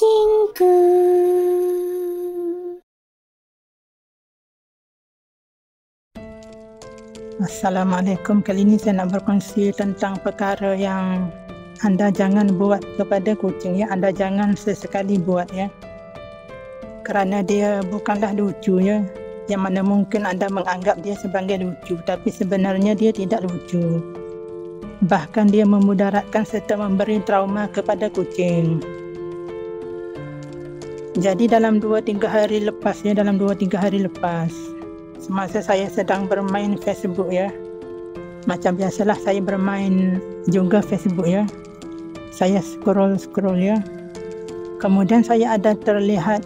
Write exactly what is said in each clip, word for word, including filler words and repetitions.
kucingku. Assalamualaikum. Kali ini saya nak berkongsi tentang perkara yang anda jangan buat kepada kucing ya. Anda jangan sesekali buat ya. Kerana dia bukanlah lucu ya. Yang mana mungkin anda menganggap dia sebagai lucu, tapi sebenarnya dia tidak lucu. Bahkan dia memudaratkan serta memberi trauma kepada kucing. Jadi dalam dua tiga hari lepas ya, dalam dua tiga hari lepas, semasa saya sedang bermain Facebook ya, macam biasalah saya bermain juga Facebook ya, saya scroll-scroll ya, kemudian saya ada terlihat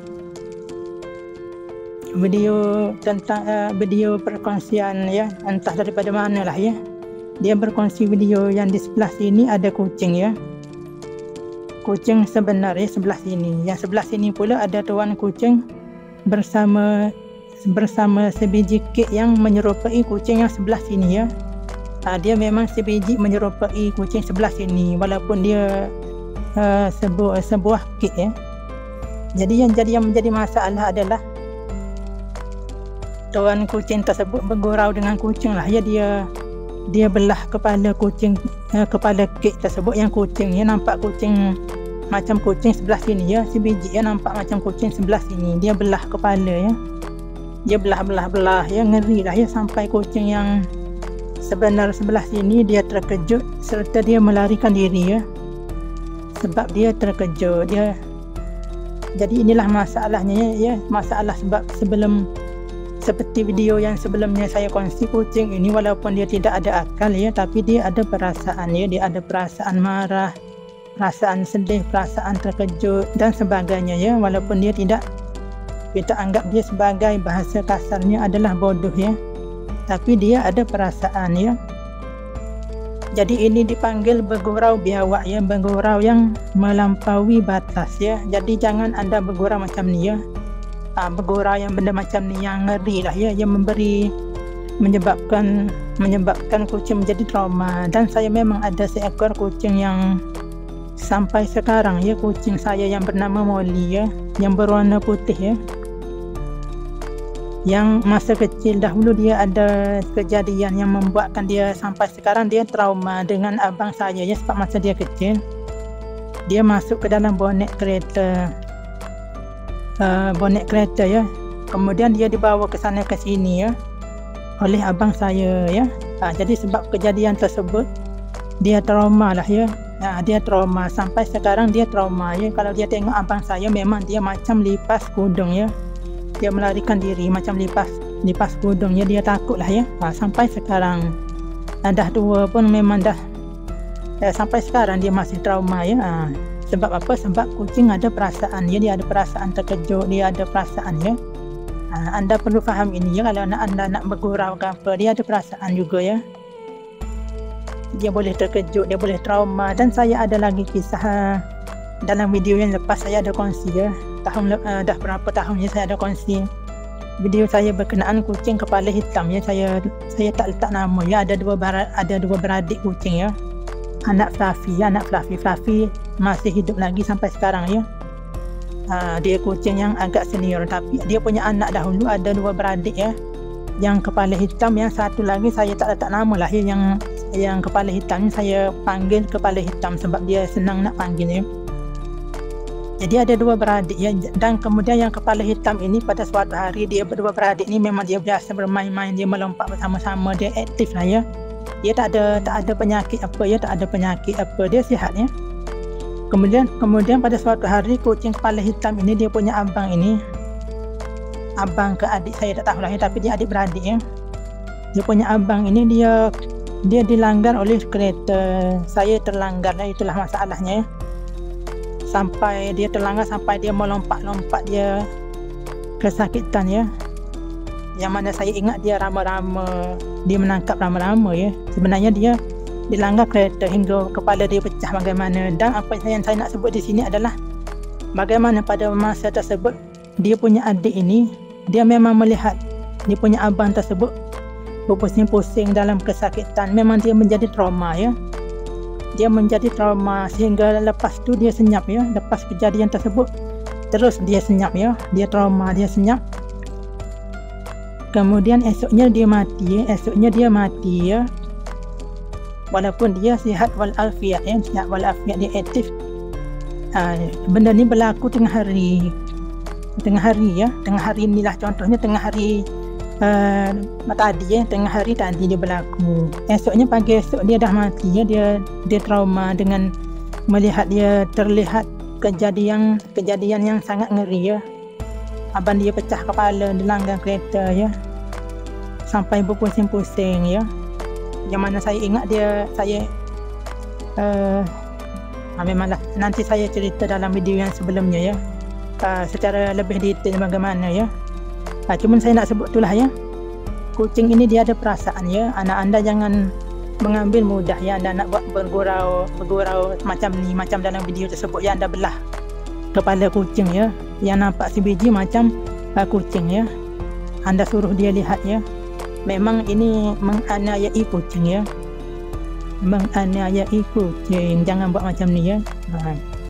video tentang uh, video perkongsian ya, entah daripada mana lah ya. Dia berkongsi video yang di sebelah sini ada kucing ya, kucing sebenarnya sebelah sini, yang sebelah sini pula ada tuan kucing bersama bersama sebiji kek yang menyerupai kucing yang sebelah sini ya. Ha, dia memang sebiji menyerupai kucing sebelah sini walaupun dia uh, sebuah sebuah kek ya. Jadi yang jadi yang menjadi masalah adalah tuan kucing tersebut bergurau dengan kucing lah ya. Dia dia belah kepala kucing, uh, kepala kek tersebut, yang kucingnya nampak kucing macam kucing sebelah sini ya, si biji ya nampak macam kucing sebelah sini. Dia belah kepala ya, dia belah-belah-belah ya, ngeri lah ya, sampai kucing yang sebenar sebelah sini dia terkejut serta dia melarikan diri ya, sebab dia terkejut dia. Jadi inilah masalahnya ya, ya masalah sebab sebelum seperti video yang sebelumnya saya kongsi, kucing ini walaupun dia tidak ada akal ya, tapi dia ada perasaan ya, dia ada perasaan marah, perasaan sedih, perasaan terkejut dan sebagainya ya. Walaupun dia tidak, kita anggap dia sebagai bahasa kasarnya adalah bodoh ya, tapi dia ada perasaan ya. Jadi ini dipanggil bergurau biawak ya, bergurau yang melampaui batas ya. Jadi jangan anda bergurau macam ni ya. Ha, bergurau yang benda macam ni yang ngeri lah ya, yang memberi menyebabkan menyebabkan kucing menjadi trauma. Dan saya memang ada seekor kucing yang sampai sekarang ya, kucing saya yang bernama Molly ya, yang berwarna putih ya, yang masa kecil dahulu dia ada kejadian yang membuatkan dia sampai sekarang dia trauma dengan abang saya ya. Sebab masa dia kecil dia masuk ke dalam bonet kereta, uh, bonet kereta ya, kemudian dia dibawa ke sana ke sini ya oleh abang saya ya. Ha, jadi sebab kejadian tersebut dia trauma lah ya. Ha, dia trauma sampai sekarang, dia trauma ya. Kalau dia tengok abang saya memang dia macam lipas kudung ya, dia melarikan diri macam lipas lipas kudung ya, dia takut lah ya. Ha, sampai sekarang ha, dah tua pun memang dah eh, sampai sekarang dia masih trauma ya. Ha, sebab apa? Sebab kucing ada perasaan ya, dia ada perasaan terkejut, dia ada perasaan ya. Ha, anda perlu faham ini ya, kalau nak anda nak bergurau ke apa, dia ada perasaan juga ya. Dia boleh terkejut, dia boleh trauma. Dan saya ada lagi kisah uh, dalam video yang lepas saya ada kongsi ya, tahun uh, dah berapa tahun ya saya ada kongsi video saya berkenaan kucing kepala hitam ya. Saya saya tak letak nama ya, ada dua bar, ada dua beradik kucing ya, anak Fluffy ya, anak Fluffy Fluffy masih hidup lagi sampai sekarang ya. Uh, dia kucing yang agak senior, tapi dia punya anak dahulu ada dua beradik ya, yang kepala hitam, yang satu lagi saya tak letak nama lah ya. Yang yang kepala hitam saya panggil kepala hitam sebab dia senang nak panggil ya. Jadi ada dua beradik ya, dan kemudian yang kepala hitam ini pada suatu hari, dia berdua beradik ni memang dia biasa bermain-main, dia melompat bersama-sama, dia aktif lah ya. Dia tak ada tak ada penyakit apa ya, tak ada penyakit apa, dia sihat ya. Kemudian kemudian pada suatu hari kucing kepala hitam ini, dia punya abang ini, abang ke adik saya tak tahu lah ya, tapi dia adik beradik ya. Dia punya abang ini dia dia dilanggar oleh kereta. Saya terlanggar lah, itulah masalahnya ya. Sampai dia terlanggar, sampai dia melompat-lompat, dia kesakitan ya. Yang mana saya ingat dia rama-rama, dia menangkap rama-rama ya. Sebenarnya dia dilanggar kereta hingga kepala dia pecah bagaimana. Dan apa yang saya nak sebut di sini adalah bagaimana pada masa tersebut dia punya adik ini, dia memang melihat dia punya abang tersebut berpusing-pusing dalam kesakitan. Memang dia menjadi trauma ya. dia menjadi trauma sehingga lepas tu dia senyap ya, lepas kejadian tersebut terus dia senyap ya, dia trauma, dia senyap. Kemudian esoknya dia mati ya, esoknya dia mati ya. Walaupun dia sihat walafiat ya, sihat walafiat, dia aktif. Ha, benda ni berlaku tengah hari, tengah hari ya, tengah hari inilah contohnya, tengah hari uh, tadi ya, tengah hari tadi dia berlaku. Esoknya pagi esok dia dah mati ya, dia dia trauma dengan melihat dia terlihat kejadian kejadian yang sangat ngeri ya. Abang dia pecah kepala di langgar kereta ya, sampai berpusing-pusing ya. Yang mana saya ingat dia, saya uh, memanglah nanti saya cerita dalam video yang sebelumnya ya, uh, secara lebih detail bagaimana ya. Uh, cuma saya nak sebut itulah ya, kucing ini dia ada perasaan ya. Anak anda jangan mengambil mudah ya, anda nak buat bergurau bergurau macam ni, macam dalam video tersebut ya, anda belah kepala kucing ya, yang nampak sebiji macam uh, kucing ya, anda suruh dia lihat ya. Memang ini menganiayai kucing ya, menganiayai kucing, jangan buat macam ni ya. Ha.